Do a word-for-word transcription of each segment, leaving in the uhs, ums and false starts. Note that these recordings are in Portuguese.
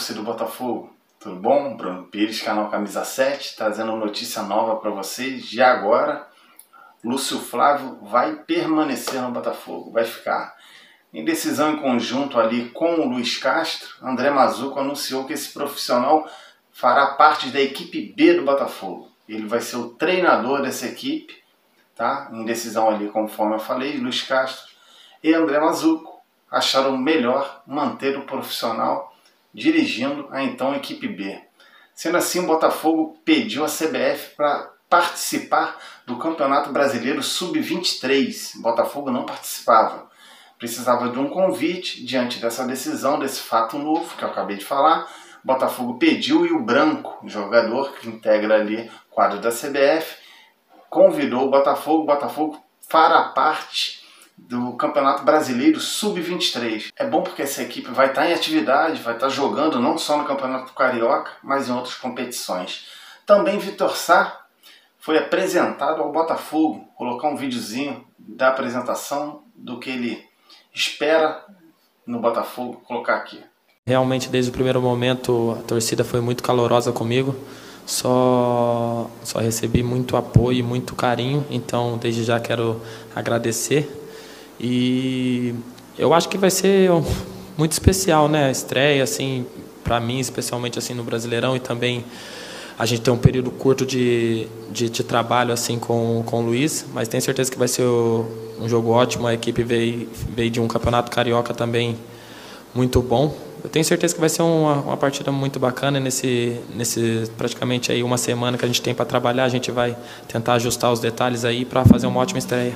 torcida do Botafogo, tudo bom? Bruno Pires, canal Camisa sete, trazendo notícia nova para vocês. De agora, Lúcio Flávio vai permanecer no Botafogo, vai ficar. Em decisão em conjunto ali com o Luiz Castro, André Mazzuco anunciou que esse profissional fará parte da equipe B do Botafogo. Ele vai ser o treinador dessa equipe, tá? Em decisão ali, conforme eu falei, Luiz Castro e André Mazzuco acharam melhor manter o profissional dirigindo a então equipe B. Sendo assim, o Botafogo pediu à C B F para participar do Campeonato Brasileiro sub vinte e três. O Botafogo não participava. Precisava de um convite. Diante dessa decisão, desse fato novo que eu acabei de falar, o Botafogo pediu e o Branco, jogador que integra ali o quadro da C B F, convidou o Botafogo. O Botafogo fará parte do Campeonato Brasileiro sub vinte e três. É bom porque essa equipe vai estar em atividade, vai estar jogando não só no Campeonato Carioca, mas em outras competições. Também Vitor Sá foi apresentado ao Botafogo, colocar um videozinho da apresentação do que ele espera no Botafogo, vou colocar aqui. Realmente, desde o primeiro momento, a torcida foi muito calorosa comigo. Só, só recebi muito apoio e muito carinho, então desde já quero agradecer. E eu acho que vai ser muito especial, né? A estreia, assim, para mim, especialmente assim no Brasileirão, e também a gente tem um período curto de, de, de trabalho assim com, com o Luiz, mas tenho certeza que vai ser um jogo ótimo. A equipe veio, veio de um campeonato carioca também muito bom. Eu tenho certeza que vai ser uma, uma partida muito bacana. Nesse, nesse praticamente aí uma semana que a gente tem para trabalhar, a gente vai tentar ajustar os detalhes aí para fazer uma ótima estreia.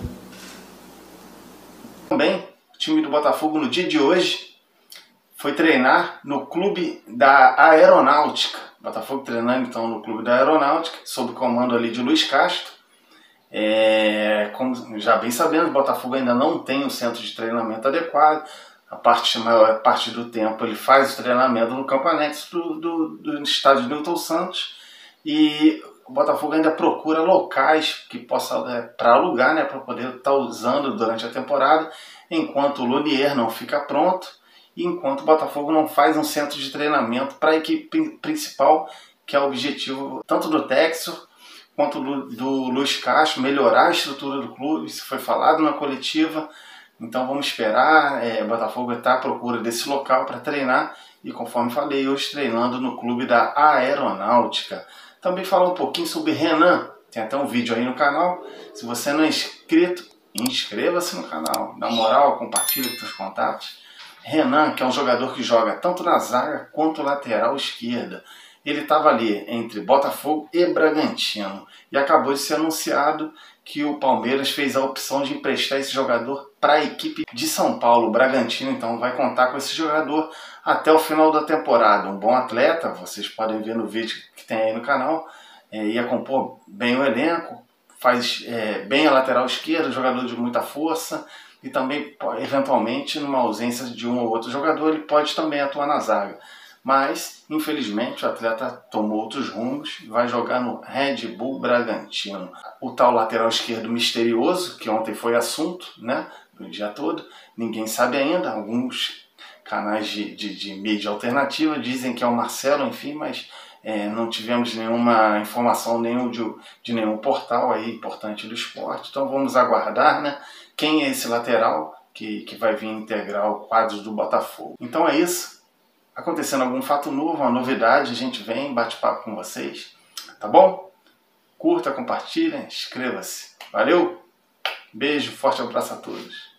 Também, o time do Botafogo no dia de hoje foi treinar no clube da Aeronáutica. Botafogo treinando então no clube da Aeronáutica, sob o comando ali de Luiz Castro. É, como já bem sabemos, o Botafogo ainda não tem um centro de treinamento adequado. A parte, a maior parte do tempo ele faz o treinamento no campo anexo do, do, do estádio Newton Santos. E o Botafogo ainda procura locais que possa é, para alugar, né, para poder estar usando durante a temporada, enquanto o Lonier não fica pronto e enquanto o Botafogo não faz um centro de treinamento para a equipe principal, que é o objetivo tanto do Textor quanto do, do Luiz Castro, melhorar a estrutura do clube. Isso foi falado na coletiva. Então vamos esperar, é, o Botafogo está à procura desse local para treinar e, conforme falei, hoje treinando no clube da Aeronáutica. Também falar um pouquinho sobre Renan, tem até um vídeo aí no canal. Se você não é inscrito, inscreva-se no canal, dá moral, compartilha com seus contatos. Renan, que é um jogador que joga tanto na zaga quanto lateral esquerda. Ele estava ali entre Botafogo e Bragantino e acabou de ser anunciado que o Palmeiras fez a opção de emprestar esse jogador para a equipe de São Paulo. O Bragantino então vai contar com esse jogador até o final da temporada. Um bom atleta, vocês podem ver no vídeo que tem aí no canal, é, ia compor bem o elenco, faz é, bem a lateral esquerda, jogador de muita força, e também, eventualmente, numa ausência de um ou outro jogador, ele pode também atuar na zaga. Mas, infelizmente, o atleta tomou outros rumos e vai jogar no Red Bull Bragantino. O tal lateral esquerdo misterioso, que ontem foi assunto, né, do dia todo, ninguém sabe ainda. Alguns canais de, de, de mídia alternativa dizem que é o Marcelo, enfim, mas é, não tivemos nenhuma informação nenhum de, de nenhum portal aí importante do esporte. Então vamos aguardar, né, quem é esse lateral que, que vai vir integrar o quadro do Botafogo. Então é isso. Acontecendo algum fato novo, uma novidade, a gente vem, bate papo com vocês, tá bom? Curta, compartilha, inscreva-se. Valeu? Beijo, forte abraço a todos.